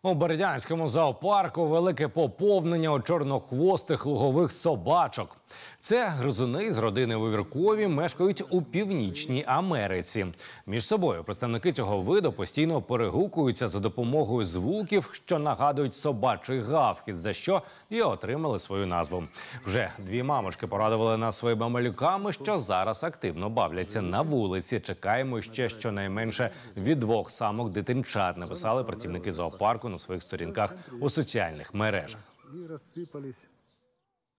У Бердянському зоопарку велике поповнення у чорнохвостих лугових собачок. Це гризуни з родини Вивіркові мешкають у Північній Америці. Між собою представники цього виду постійно перегукуються за допомогою звуків, що нагадують собачий гавкіт, за що і отримали свою назву. Вже дві мамочки порадували нас своїми малюками, що зараз активно бавляться на вулиці. Чекаємо ще щонайменше від 2 самок дитинчат, написали працівники зоопарку на своїх сторінках у соціальних мережах. И рассыпались.